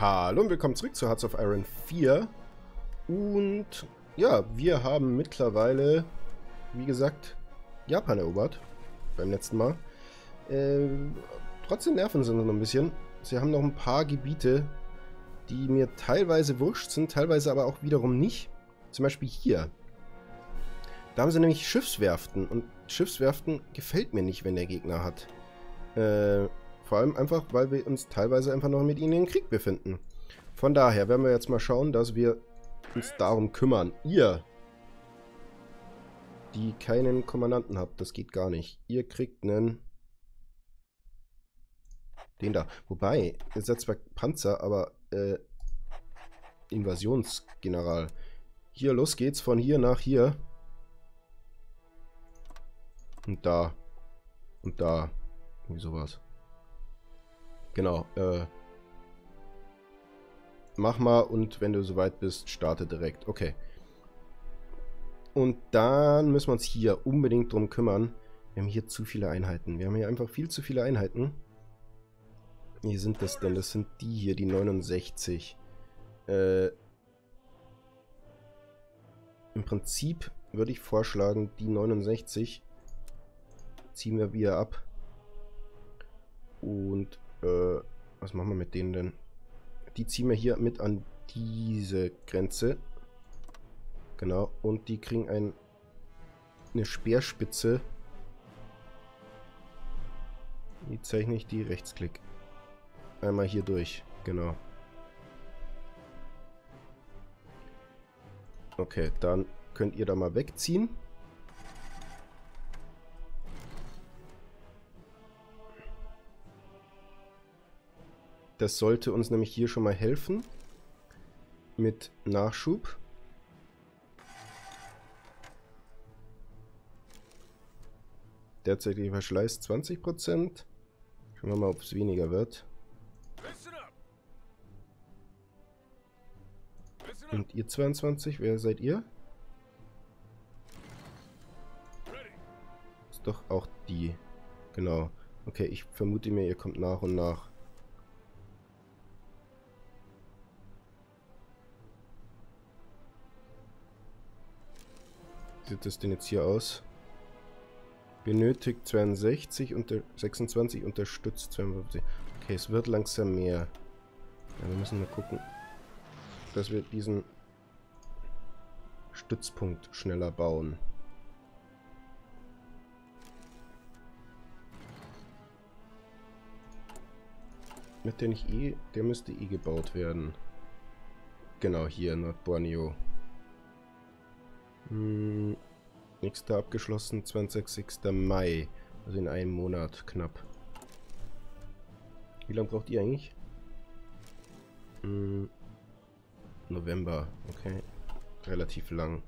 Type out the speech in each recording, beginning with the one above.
Hallo und willkommen zurück zu Hearts of Iron 4. Und ja, wir haben mittlerweile, wie gesagt, Japan erobert. Beim letzten Mal. Trotzdem nerven sie noch ein bisschen. Sie haben noch ein paar Gebiete, die mir teilweise wurscht sind, teilweise aber auch wiederum nicht. Zum Beispiel hier. Da haben sie nämlich Schiffswerften. Und Schiffswerften gefällt mir nicht, wenn der Gegner hat. Vor allem einfach, weil wir uns teilweise einfach noch mit ihnen in Krieg befinden. Von daher werden wir jetzt mal schauen, dass wir uns darum kümmern. Ihr, die keinen Kommandanten habt, das geht gar nicht. Ihr kriegt einen... Den da. Wobei, ihr seid zwar Panzer, aber Invasionsgeneral. Hier, los geht's von hier nach hier. Und da. Und da. Irgendwie sowas. Genau, mach mal und wenn du soweit bist, starte direkt. Okay. Und dann müssen wir uns hier unbedingt drum kümmern. Wir haben hier zu viele Einheiten. Wir haben hier einfach viel zu viele Einheiten. Wie sind das denn? Das sind die hier, die 69. Im Prinzip würde ich vorschlagen, die 69 ziehen wir wieder ab. Und, was machen wir mit denen denn? Die ziehen wir hier mit an diese Grenze. Genau. Und die kriegen eine Speerspitze. Wie zeichne ich die? Rechtsklick. Einmal hier durch. Genau. Okay, dann könnt ihr da mal wegziehen. Das sollte uns nämlich hier schon mal helfen. Mit Nachschub. Derzeitiger Verschleiß 20%. Schauen wir mal, ob es weniger wird. Und ihr 22, wer seid ihr? Ist doch auch die. Genau. Okay, ich vermute mir, ihr kommt nach und nach. Wie sieht das denn jetzt hier aus? Benötigt 62 und 26 unterstützt 52. Okay, es wird langsam mehr. Ja, wir müssen mal gucken, dass wir diesen Stützpunkt schneller bauen. Wird der nicht eh? Der müsste eh gebaut werden. Genau, hier in Nordborneo. Nächster abgeschlossen, 20. Mai. Also in einem Monat knapp. Wie lange braucht ihr eigentlich? November, okay. Relativ lang.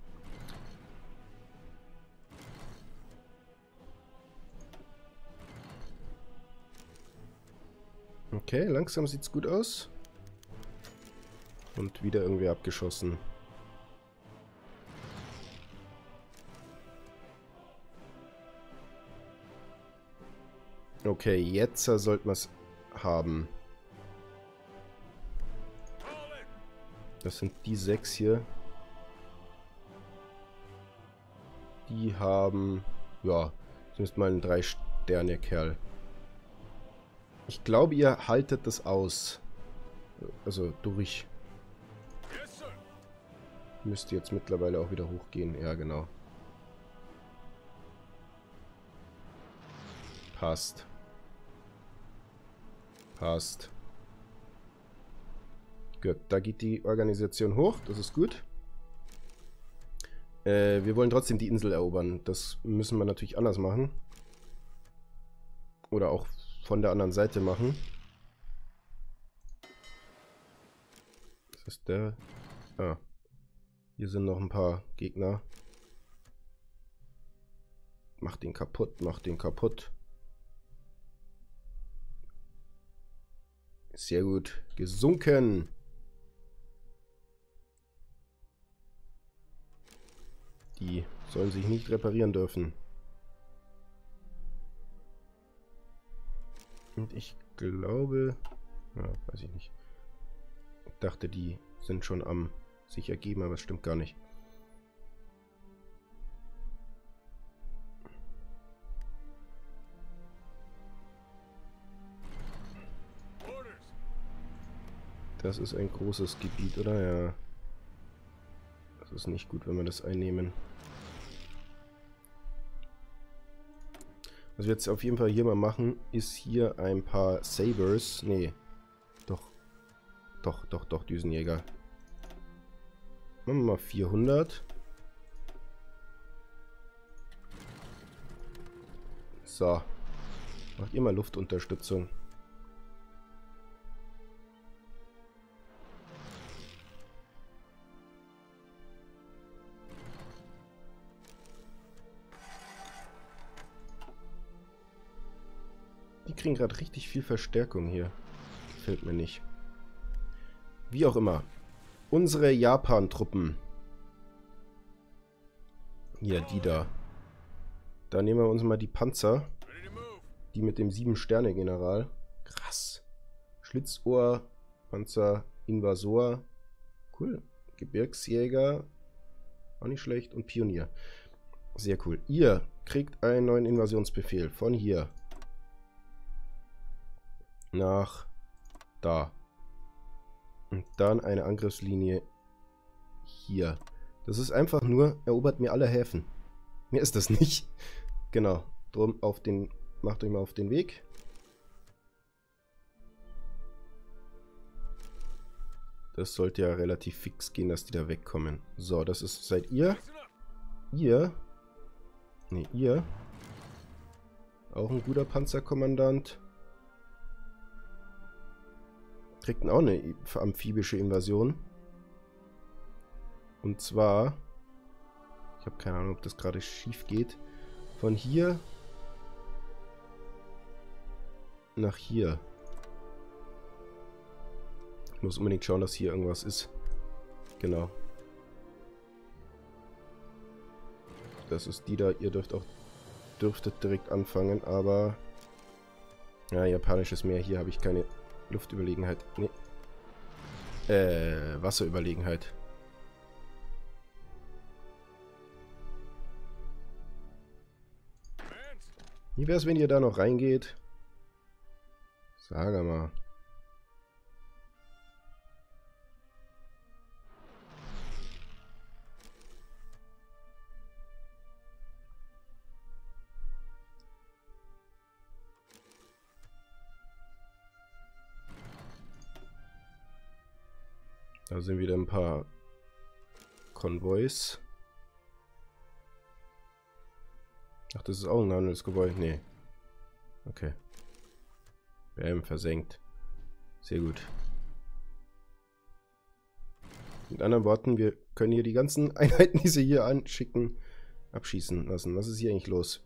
Okay, langsam sieht's gut aus. Und wieder irgendwie abgeschossen. Okay, jetzt sollten wir es haben. Das sind die 6 hier. Die haben, ja, zumindest mal einen 3-Sterne-Kerl. Ich glaube, ihr haltet das aus. Also durch. Müsste jetzt mittlerweile auch wieder hochgehen. Ja, genau. Passt. Passt. Gut, da geht die Organisation hoch. Das ist gut. Wir wollen trotzdem die Insel erobern. Das müssen wir natürlich anders machen. Oder auch von der anderen Seite machen. Das ist der... Ah. Hier sind noch ein paar Gegner. Mach den kaputt, mach den kaputt. Sehr gut. Gesunken. Die sollen sich nicht reparieren dürfen. Und ich glaube... Ja, weiß ich nicht. dachte, die sind schon am sich ergeben, aber das stimmt gar nicht. Das ist ein großes Gebiet, oder? Ja. Das ist nicht gut, wenn wir das einnehmen. Was wir jetzt auf jeden Fall hier mal machen, ist hier ein paar Sabers. Nee. Doch, Düsenjäger. Machen wir mal 400. So. Macht ihr mal Luftunterstützung. Die kriegen gerade richtig viel Verstärkung hier. Gefällt mir nicht. Wie auch immer. Unsere Japan-Truppen. Hier, die da. Da nehmen wir uns mal die Panzer. Die mit dem 7-Sterne-General. Krass. Schlitzohr, Panzer, Invasor. Cool. Gebirgsjäger. Auch nicht schlecht. Und Pionier. Sehr cool. Ihr kriegt einen neuen Invasionsbefehl. Von hier. Nach da. Und dann eine Angriffslinie hier. Das ist einfach nur, erobert mir alle Häfen. Mehr ist das nicht. Genau. Drum macht euch mal auf den Weg. Das sollte ja relativ fix gehen, dass die da wegkommen. So, das ist, seid ihr. Ihr. Ne, ihr. Auch ein guter Panzerkommandant. Kriegt auch eine amphibische Invasion. Und zwar, ich habe keine Ahnung, ob das gerade schief geht, von hier nach hier. Ich muss unbedingt schauen, dass hier irgendwas ist. Genau. Das ist die da. Ihr dürftet direkt anfangen, aber ja, japanisches Meer. Hier habe ich keine Luftüberlegenheit. Nee. Wasserüberlegenheit. Wie wäre es, wenn ihr da noch reingeht? Sag mal. Da sind wieder ein paar Konvois. Ach, das ist auch ein Handelsgebäude? Nee. Okay. Bam, versenkt. Sehr gut. Mit anderen Worten, wir können hier die ganzen Einheiten, die sie hier anschicken, abschießen lassen. Was ist hier eigentlich los?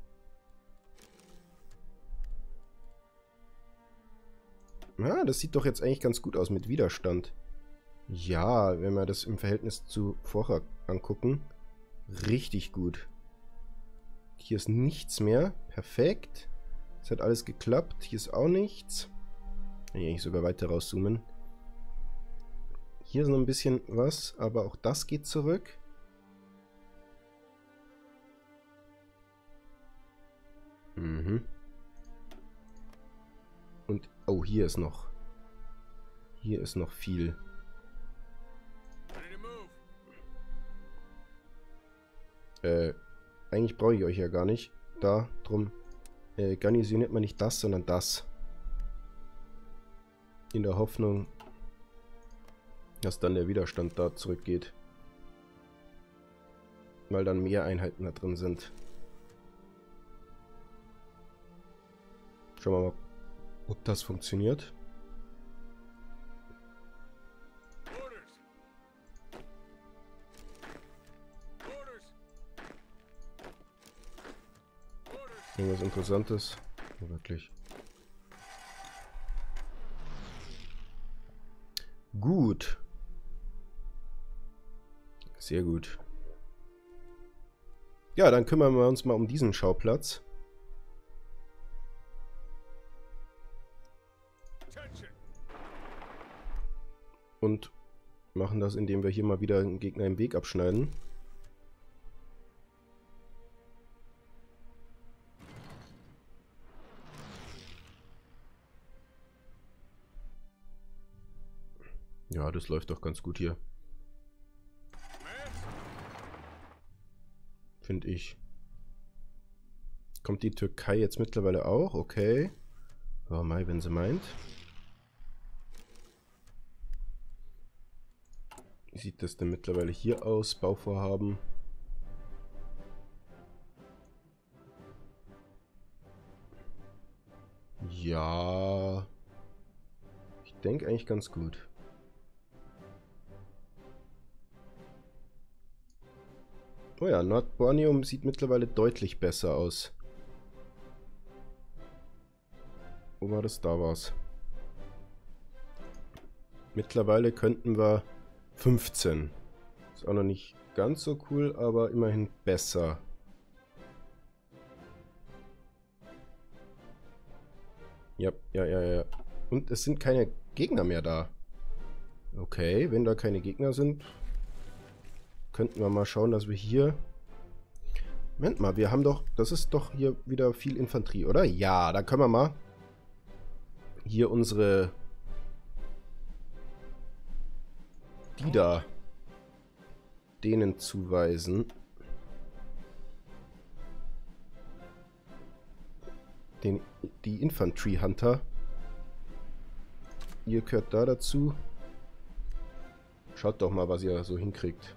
Ja, das sieht doch jetzt eigentlich ganz gut aus mit Widerstand. Ja, wenn wir das im Verhältnis zu vorher angucken, richtig gut. Hier ist nichts mehr. Perfekt. Es hat alles geklappt. Hier ist auch nichts. Kann ich eigentlich sogar weiter rauszoomen. Hier ist noch ein bisschen was, aber auch das geht zurück. Mhm. Und, oh, hier ist noch. Hier ist noch viel. Eigentlich brauche ich euch ja gar nicht. Da, drum garnisoniert man nicht das, sondern das. In der Hoffnung, dass dann der Widerstand da zurückgeht. Weil dann mehr Einheiten da drin sind. Schauen wir mal, ob das funktioniert. Irgendwas Interessantes? Oh, wirklich. Gut. Sehr gut. Ja, dann kümmern wir uns mal um diesen Schauplatz. Und machen das, indem wir hier mal wieder einen Gegner im Weg abschneiden. Ja, das läuft doch ganz gut hier. Finde ich. Kommt die Türkei jetzt mittlerweile auch? Okay. Oh Mai, wenn sie meint. Wie sieht das denn mittlerweile hier aus? Bauvorhaben. Ja. Ich denke eigentlich ganz gut. Oh ja, Nordborneo sieht mittlerweile deutlich besser aus. Wo war das? Da war's. Mittlerweile könnten wir 15. Ist auch noch nicht ganz so cool, aber immerhin besser. Ja. Und es sind keine Gegner mehr da. Okay, wenn da keine Gegner sind, könnten wir mal schauen, dass wir hier... Moment mal, wir haben doch... Das ist doch hier wieder viel Infanterie, oder? Ja, da können wir mal hier unsere... Die da denen zuweisen. Die Infantry Hunter. Ihr gehört da dazu. Schaut doch mal, was ihr so hinkriegt.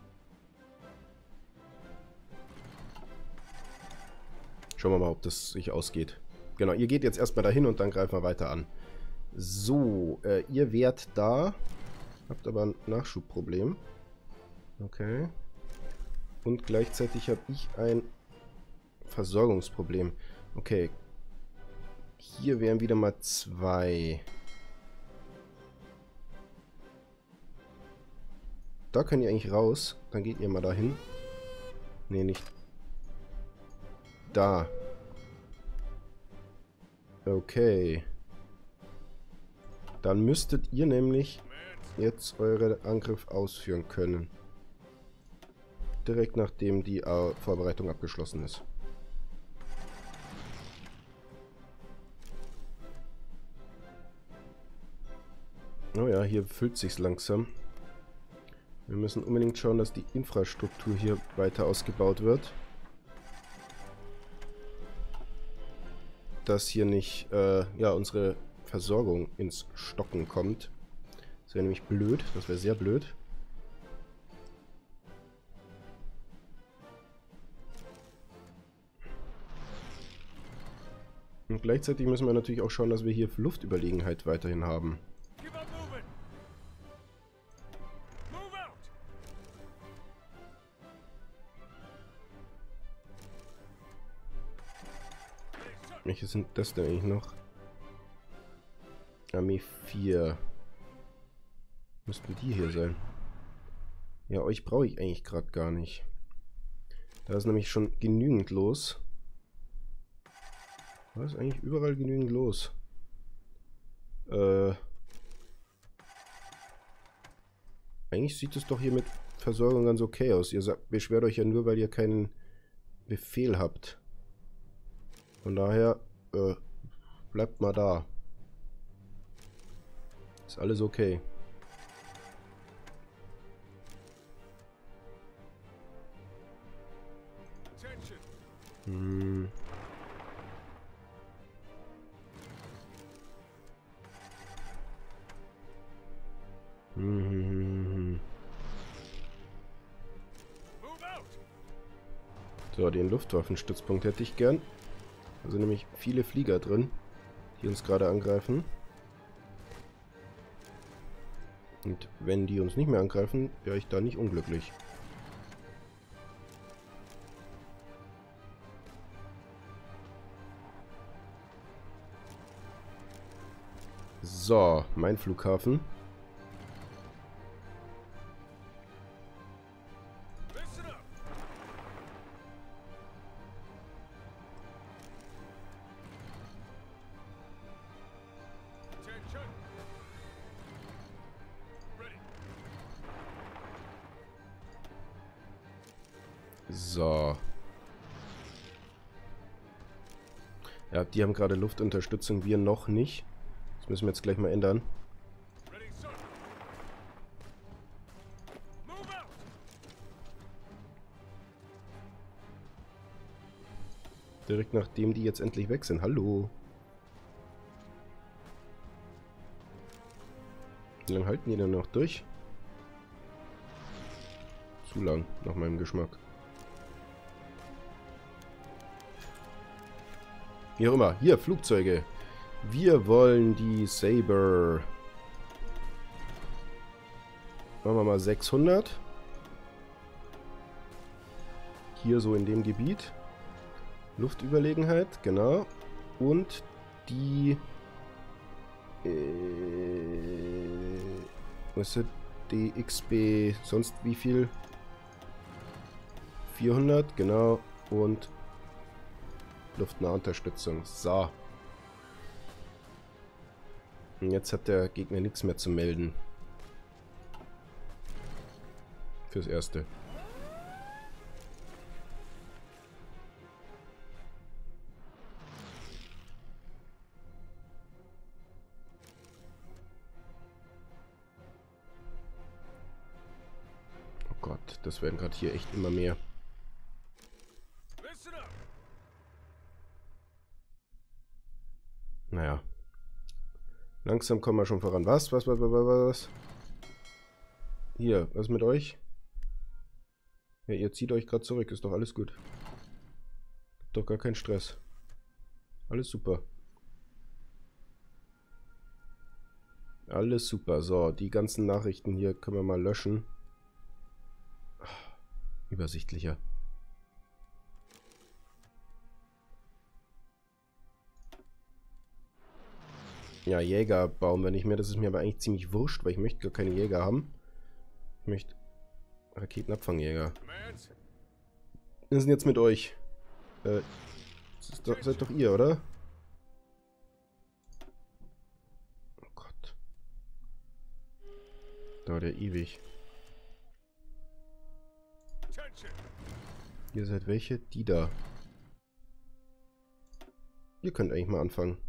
Schauen wir mal, ob das sich ausgeht. Genau, ihr geht jetzt erstmal dahin und dann greifen wir weiter an. So, ihr wärt da. Habt aber ein Nachschubproblem. Okay. Und gleichzeitig habe ich ein Versorgungsproblem. Okay. Hier wären wieder mal 2. Da könnt ihr eigentlich raus. Dann geht ihr mal dahin. Nee, nicht. Da. Okay. Dann müsstet ihr nämlich jetzt euren Angriff ausführen können. Direkt nachdem die Vorbereitung abgeschlossen ist. Oh ja, hier füllt sich's langsam. Wir müssen unbedingt schauen, dass die Infrastruktur hier weiter ausgebaut wird. Dass hier nicht ja, unsere Versorgung ins Stocken kommt. Das wäre nämlich blöd. Das wäre sehr blöd. Und gleichzeitig müssen wir natürlich auch schauen, dass wir hier Luftüberlegenheit weiterhin haben. Welche sind das denn eigentlich noch? Armee 4. Müssten die hier sein. Ja, euch brauche ich eigentlich gerade gar nicht. Da ist nämlich schon genügend los. Da ist eigentlich überall genügend los. Eigentlich sieht es doch hier mit Versorgung ganz okay aus. Ihr beschwert euch ja nur, weil ihr keinen Befehl habt. Von daher, bleibt mal da. Ist alles okay. Hm. So, den Luftwaffenstützpunkt hätte ich gern. Da sind nämlich viele Flieger drin, die uns gerade angreifen. Und wenn die uns nicht mehr angreifen, wäre ich da nicht unglücklich. So, mein Flughafen. So. Ja, die haben gerade Luftunterstützung, wir noch nicht. Das müssen wir jetzt gleich mal ändern. Direkt nachdem die jetzt endlich weg sind. Hallo. Wie lange halten die denn noch durch? Zu lang, nach meinem Geschmack. Wie auch immer. Hier, Flugzeuge. Wir wollen die Saber. Machen wir mal 600. Hier so in dem Gebiet. Luftüberlegenheit, genau. Und die... was ist DXB? Sonst wie viel? 400, genau. Und Luftnahunterstützung. So. Und jetzt hat der Gegner nichts mehr zu melden. Fürs Erste. Oh Gott, das werden gerade hier echt immer mehr. Naja. Langsam kommen wir schon voran. Was? Hier, was mit euch? Ja, ihr zieht euch gerade zurück. Ist doch alles gut. Doch gar kein Stress. Alles super. Alles super. So, die ganzen Nachrichten hier können wir mal löschen. Übersichtlicher. Ja, Jäger bauen wir nicht mehr. Das ist mir aber eigentlich ziemlich wurscht, weil ich möchte gar keine Jäger haben. Ich möchte Raketenabfangjäger. Wir sind jetzt mit euch. Seid doch ihr, oder? Oh Gott. Dauert ja ewig. Ihr seid welche? Die da. Ihr könnt eigentlich mal anfangen.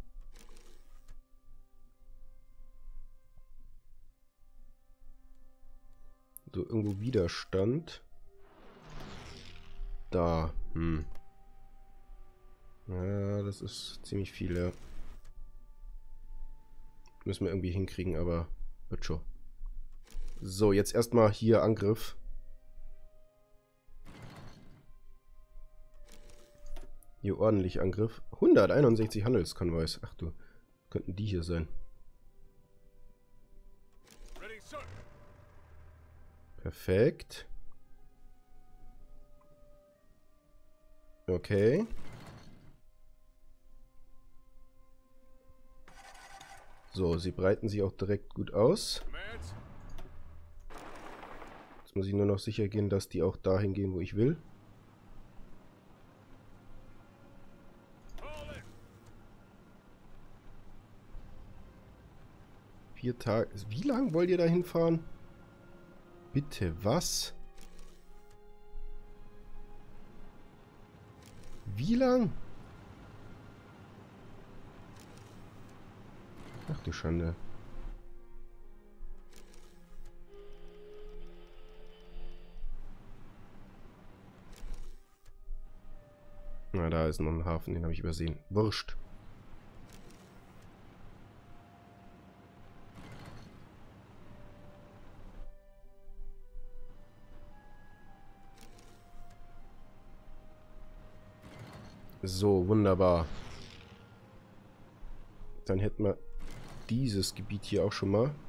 So, irgendwo Widerstand. Da. Ja, das ist ziemlich viel, ja. Müssen wir irgendwie hinkriegen, aber wird schon. So, jetzt erstmal hier Angriff. Hier ordentlich Angriff. 161 Handelskonvois. Ach du, könnten die hier sein. Perfekt. Okay. So, sie breiten sich auch direkt gut aus. Jetzt muss ich nur noch sicher gehen, dass die auch dahin gehen, wo ich will. Tage. Wie lang wollt ihr da hinfahren? Bitte, was? Wie lang? Ach du Schande. Na, da ist noch ein Hafen, den habe ich übersehen. Wurscht. So, wunderbar. Dann hätten wir dieses Gebiet hier auch schon mal.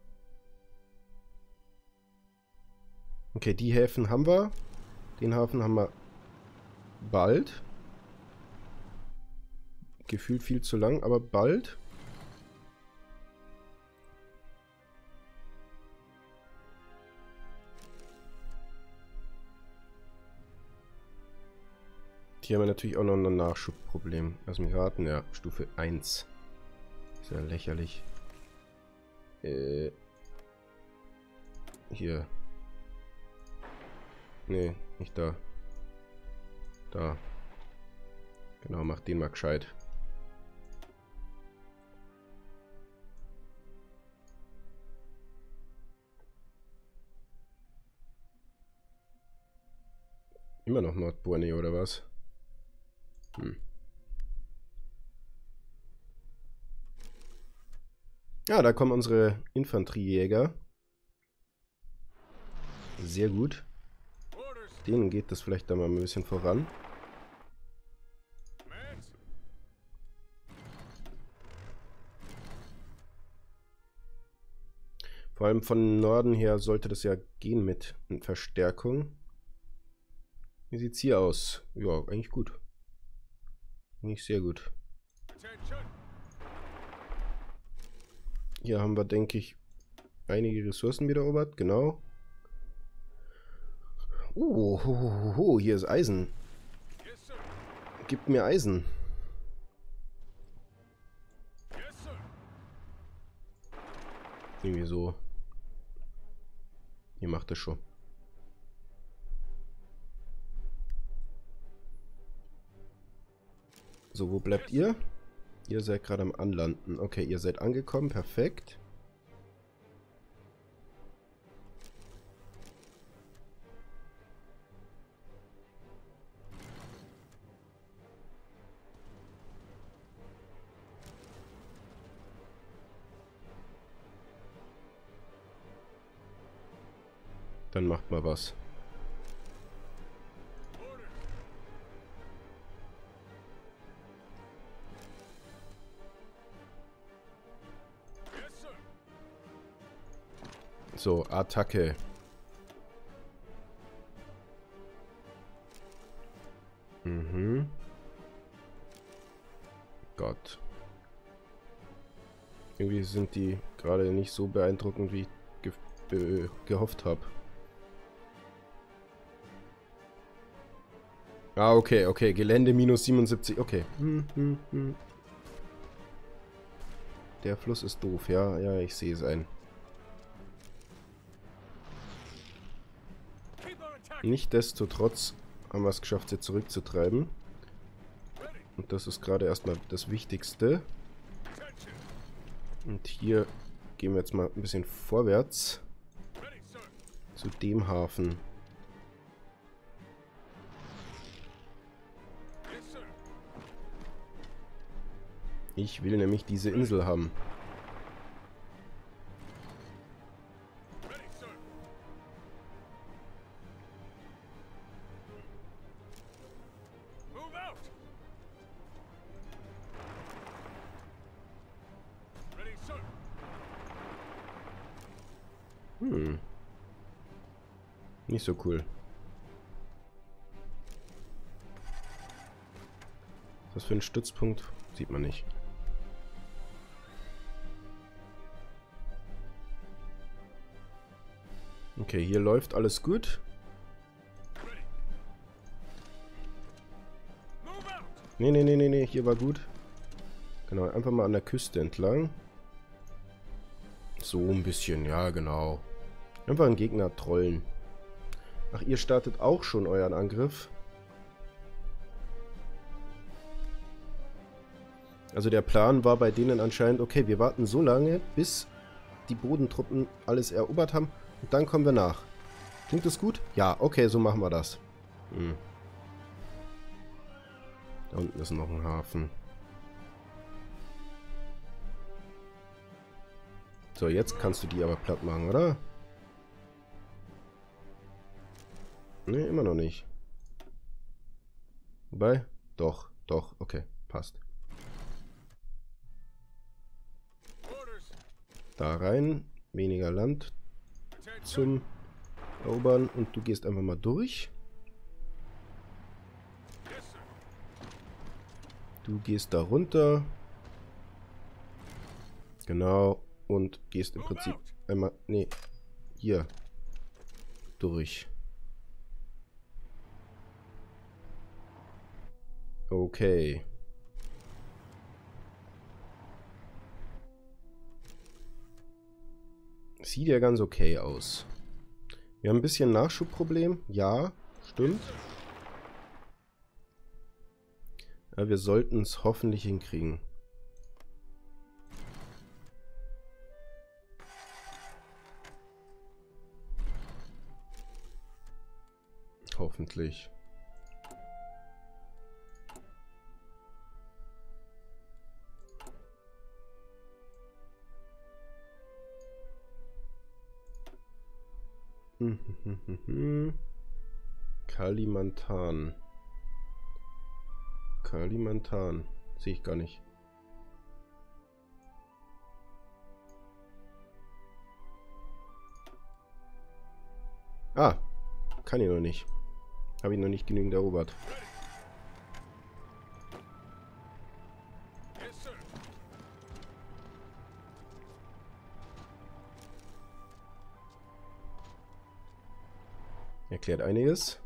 Okay, die Häfen haben wir. Den Hafen haben wir bald. Gefühlt viel zu lang, aber bald. Hier haben wir natürlich auch noch ein Nachschubproblem. Lass mich raten, ja, Stufe 1. Ist ja lächerlich. Hier. Nee, nicht da. Da. Genau, mach den mal gescheit. Immer noch Nordborneo oder was? Ja, da kommen unsere Infanteriejäger. Sehr gut. Denen geht das vielleicht da mal ein bisschen voran. Vor allem von Norden her sollte das ja gehen mit Verstärkung. Wie sieht's hier aus? Ja, eigentlich gut. Eigentlich sehr gut. Hier haben wir, denke ich, einige Ressourcen wieder erobert. Genau. Hier ist Eisen. Gib mir Eisen. Irgendwie so. Ihr macht das schon. So, wo bleibt ihr? Ihr seid gerade am Anlanden. Okay, ihr seid angekommen. Perfekt. Dann macht mal was. So, Attacke. Gott. Irgendwie sind die gerade nicht so beeindruckend, wie ich gehofft habe. Ah, okay, okay. Gelände minus 77. Okay. Der Fluss ist doof, ja. Ja, ich sehe es ein. Nichtsdestotrotz haben wir es geschafft, sie zurückzutreiben. Und das ist gerade erstmal das Wichtigste. Und hier gehen wir jetzt mal ein bisschen vorwärts. Zu dem Hafen. Ich will nämlich diese Insel haben. Nicht so cool. Was für ein Stützpunkt? Sieht man nicht. Okay, hier läuft alles gut. Nee, hier war gut. Genau, einfach mal an der Küste entlang. So ein bisschen, ja genau. Einfach einen Gegner trollen. Ach, ihr startet auch schon euren Angriff. Also der Plan war bei denen anscheinend, okay, wir warten so lange, bis die Bodentruppen alles erobert haben und dann kommen wir nach. Klingt das gut? Ja, okay, so machen wir das. Da unten ist noch ein Hafen. So, jetzt kannst du die aber platt machen, oder? Ne, immer noch nicht. Wobei, doch, okay, passt. Da rein, weniger Land zum Erobern und du gehst einfach mal durch. Du gehst da runter. Genau, und gehst im Prinzip einmal, nee, hier durch. Okay. Sieht ja ganz okay aus. Wir haben ein bisschen Nachschubproblem. Ja, stimmt. Ja, wir sollten es hoffentlich hinkriegen. Hoffentlich. Kalimantan. Kalimantan. Sehe ich gar nicht. Ah, kann ich noch nicht. Habe ich noch nicht genügend erobert. Erklärt einiges.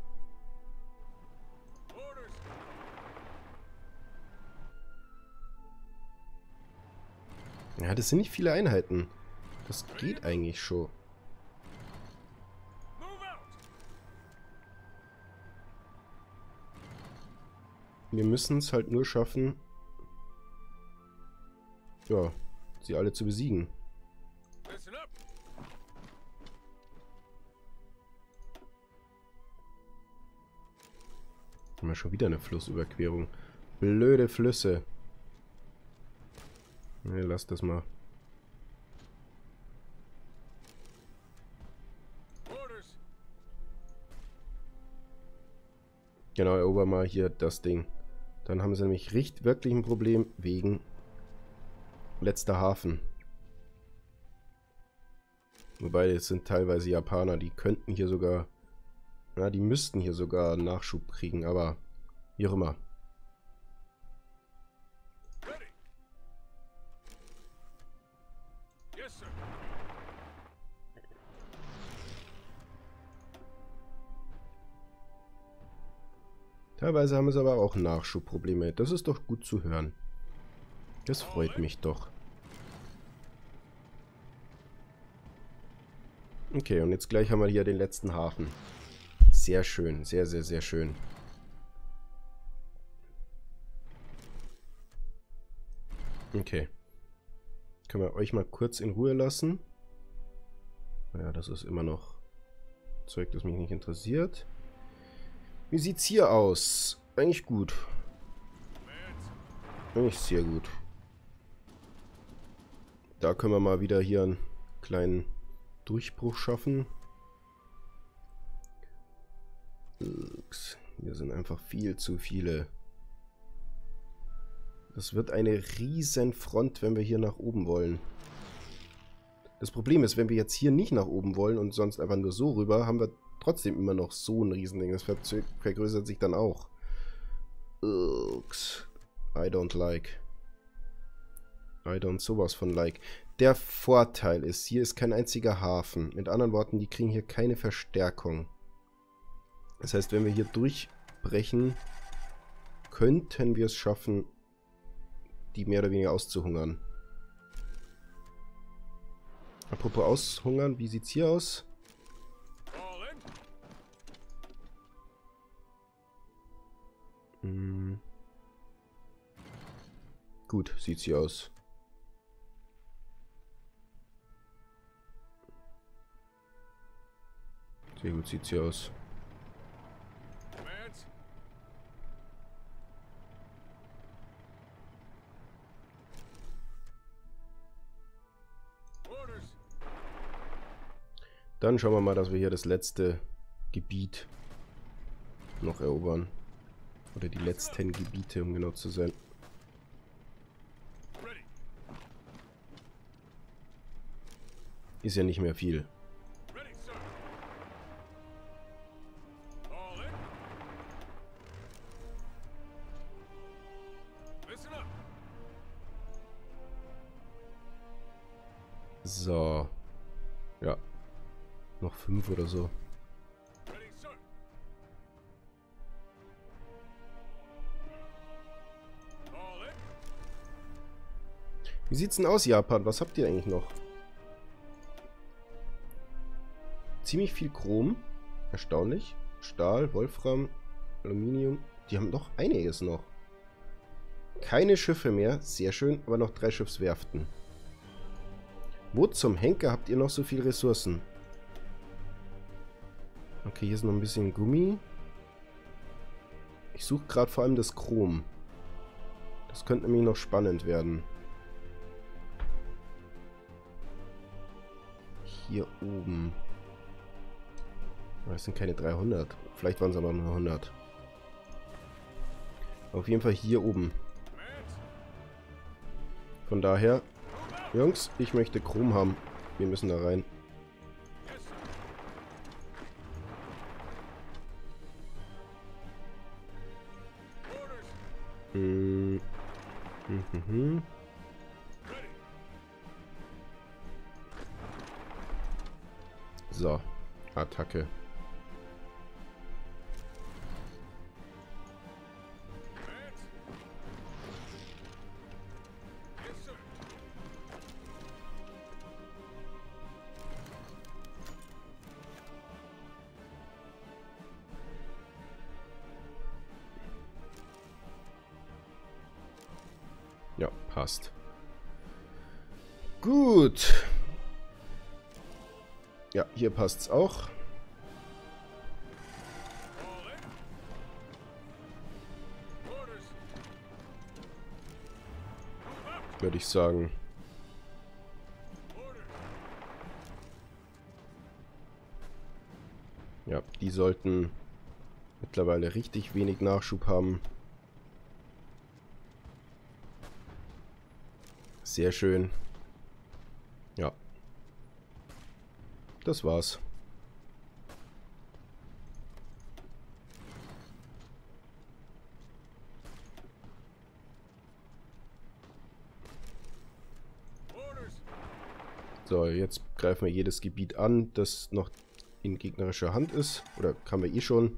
Ja, das sind nicht viele Einheiten. Das geht eigentlich schon. Wir müssen es halt nur schaffen, ja, sie alle zu besiegen. Haben wir schon wieder eine Flussüberquerung. Blöde Flüsse. Ne, lass das mal. Genau, erober mal hier das Ding. Dann haben sie nämlich wirklich ein Problem wegen letzter Hafen. Wobei, es sind teilweise Japaner, die könnten hier sogar... Ja, die müssten hier sogar Nachschub kriegen, aber wie auch immer. Teilweise haben es aber auch Nachschubprobleme. Das ist doch gut zu hören. Das freut mich doch. Okay, und jetzt gleich haben wir hier den letzten Hafen. Sehr schön, sehr, sehr, sehr schön. Okay. Können wir euch mal kurz in Ruhe lassen. Naja, das ist immer noch Zeug, das mich nicht interessiert. Wie sieht's hier aus? Eigentlich gut. Eigentlich sehr gut. Da können wir mal wieder hier einen kleinen Durchbruch schaffen. Hier sind einfach viel zu viele. Das wird eine riesen Front, wenn wir hier nach oben wollen. Das Problem ist, wenn wir jetzt hier nicht nach oben wollen und sonst einfach nur so rüber, haben wir trotzdem immer noch so ein Riesending. Das vergrößert sich dann auch. I don't like. I don't sowas von like. Der Vorteil ist, hier ist kein einziger Hafen. Mit anderen Worten, die kriegen hier keine Verstärkung. Das heißt, wenn wir hier durchbrechen, könnten wir es schaffen, die mehr oder weniger auszuhungern. Apropos aushungern, wie sieht's hier aus? Gut, sieht's hier aus. Sehr gut sieht's hier aus. Dann schauen wir mal, dass wir hier das letzte Gebiet noch erobern. Oder die letzten Gebiete, um genau zu sein. Ist ja nicht mehr viel. So. Ja. Noch 5 oder so. Wie sieht's denn aus, Japan? Was habt ihr eigentlich noch? Ziemlich viel Chrom. Erstaunlich. Stahl, Wolfram, Aluminium. Die haben doch einiges noch. Keine Schiffe mehr. Sehr schön, aber noch 3 Schiffswerften. Wo zum Henker habt ihr noch so viele Ressourcen? Okay, hier ist noch ein bisschen Gummi. Ich suche gerade vor allem das Chrom. Das könnte nämlich noch spannend werden. Hier oben. Das sind keine 300. Vielleicht waren es aber nur 100. Auf jeden Fall hier oben. Von daher, Jungs, ich möchte Chrom haben. Wir müssen da rein. So, Attacke. Ja, passt. Gut. Ja, hier passt's auch. Würde ich sagen. Ja, die sollten mittlerweile richtig wenig Nachschub haben. Sehr schön. Ja. Das war's. So, jetzt greifen wir jedes Gebiet an, das noch in gegnerischer Hand ist. Oder kann wir eh schon.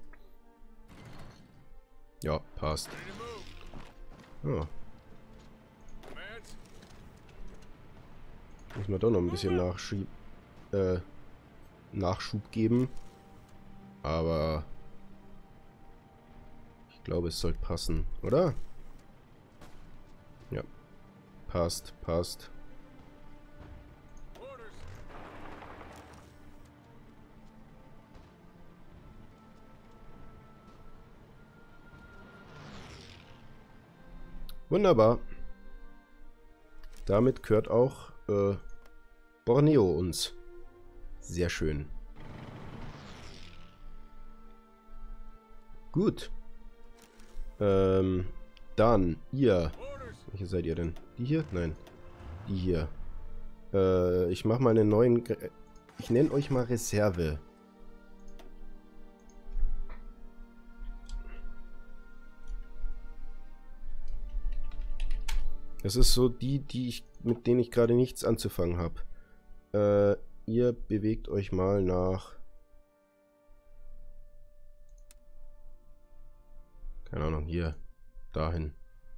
Ja, passt. Ja. Muss man doch noch ein bisschen Nachschub geben. Aber ich glaube, es sollte passen, oder? Ja. Passt, passt. Wunderbar. Damit gehört auch Borneo uns. Sehr schön. Gut. Dann, ihr. Welche seid ihr denn? Die hier? Nein. Die hier. Ich mache mal einen neuen... Ich nenne euch mal Reserve. Das ist so mit denen ich gerade nichts anzufangen habe. Ihr bewegt euch mal nach... Keine Ahnung, hier. Dahin.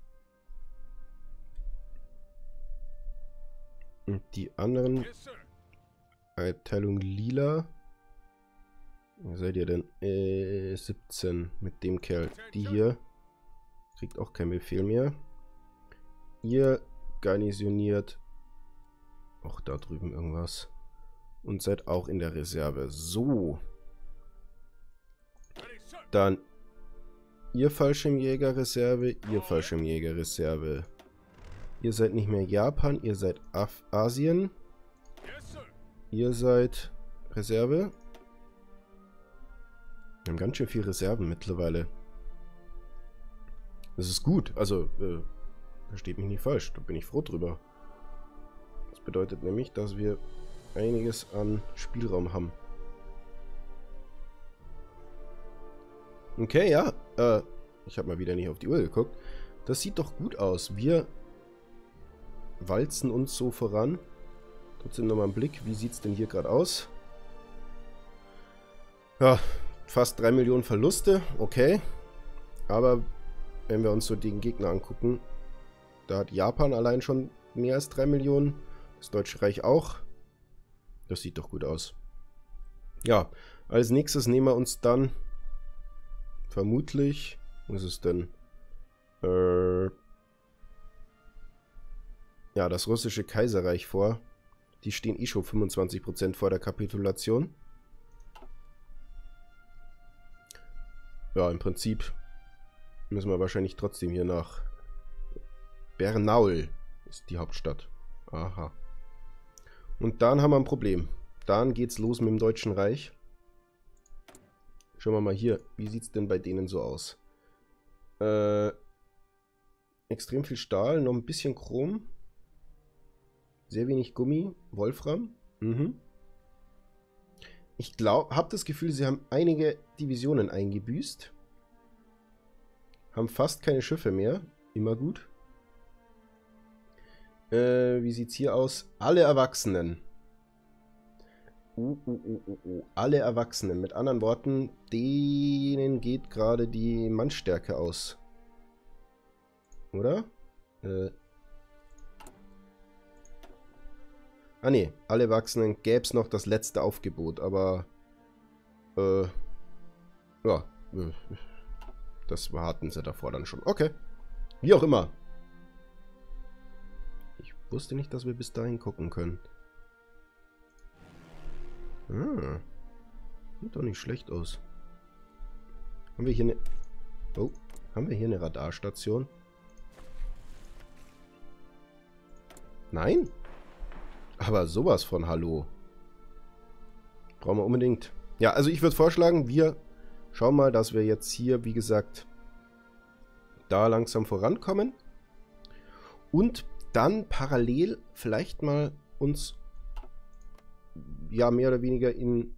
Und die anderen... Abteilung Lila. Wo seid ihr denn? 17 mit dem Kerl. Die hier kriegt auch keinen Befehl mehr. Ihr garnisoniert auch da drüben irgendwas. Und seid auch in der Reserve. So. Dann ihr Fallschirmjäger-Reserve, ihr Fallschirmjäger-Reserve. Ihr seid nicht mehr Japan, ihr seid Asien. Ihr seid Reserve. Wir haben ganz schön viel Reserven mittlerweile. Das ist gut. Also, versteht mich nicht falsch. Da bin ich froh drüber. Das bedeutet nämlich, dass wir einiges an Spielraum haben. Okay, ja. Ich habe mal wieder nicht auf die Uhr geguckt. Das sieht doch gut aus. Wir walzen uns so voran. Trotzdem nochmal einen Blick. Wie sieht es denn hier gerade aus? Ja, fast 3 Millionen Verluste. Okay. Aber wenn wir uns so den Gegner angucken, da hat Japan allein schon mehr als 3 Millionen. Das Deutsche Reich auch. Das sieht doch gut aus. Ja, als nächstes nehmen wir uns dann vermutlich, was ist es denn? ja, das russische Kaiserreich vor. Die stehen eh schon 25% vor der Kapitulation. Ja, im Prinzip müssen wir wahrscheinlich trotzdem hier nach Bernaul, ist die Hauptstadt. Aha. Und dann haben wir ein Problem. Dann geht's los mit dem Deutschen Reich. Schauen wir mal hier, wie sieht es denn bei denen so aus? Extrem viel Stahl, noch ein bisschen Chrom. Sehr wenig Gummi, Wolfram. Ich habe das Gefühl, sie haben einige Divisionen eingebüßt. Haben fast keine Schiffe mehr. Immer gut. Wie sieht's hier aus? Alle Erwachsenen. Alle Erwachsenen. Mit anderen Worten, denen geht gerade die Mannstärke aus. Oder? Ah ne, alle Erwachsenen gäbe es noch das letzte Aufgebot, aber ja, das hatten sie davor dann schon. Okay, wie auch immer. Ich wusste nicht, dass wir bis dahin gucken können. Ah, sieht doch nicht schlecht aus. Haben wir hier eine... Oh, haben wir hier eine Radarstation? Nein? Aber sowas von Hallo. Brauchen wir unbedingt. Ja, also ich würde vorschlagen, wir schauen mal, dass wir jetzt hier, wie gesagt, da langsam vorankommen. Und dann parallel vielleicht mal uns, ja, mehr oder weniger in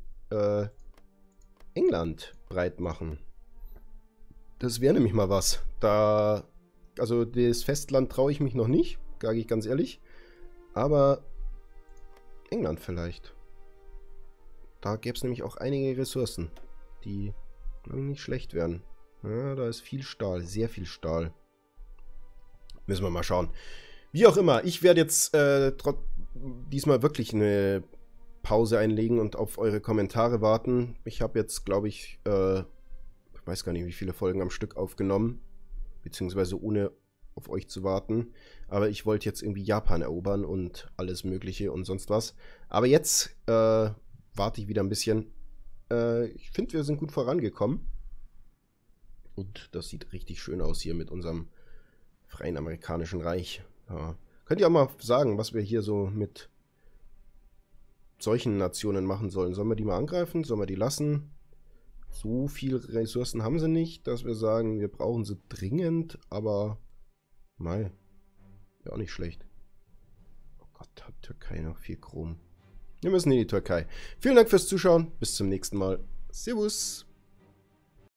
England breit machen. Das wäre nämlich mal was. Da, also das Festland traue ich mich noch nicht, sage ich ganz ehrlich. Aber England vielleicht. Da gäbe es nämlich auch einige Ressourcen, die, glaube ich, nicht schlecht wären. Ja, da ist viel Stahl, sehr viel Stahl. Müssen wir mal schauen. Wie auch immer, ich werde jetzt diesmal wirklich eine Pause einlegen und auf eure Kommentare warten. Ich habe jetzt, glaube ich, ich weiß gar nicht, wie viele Folgen am Stück aufgenommen, beziehungsweise ohne auf euch zu warten. Aber ich wollte jetzt irgendwie Japan erobern und alles Mögliche und sonst was. Aber jetzt warte ich wieder ein bisschen. Ich finde, wir sind gut vorangekommen. Und das sieht richtig schön aus hier mit unserem freien amerikanischen Reich. Ja. Könnt ihr auch mal sagen, was wir hier so mit solchen Nationen machen sollen? Sollen wir die mal angreifen? Sollen wir die lassen? So viele Ressourcen haben sie nicht, dass wir sagen, wir brauchen sie dringend, aber mei, ja auch nicht schlecht. Oh Gott, hat Türkei noch viel Chrom. Wir müssen in die Türkei. Vielen Dank fürs Zuschauen. Bis zum nächsten Mal. Servus.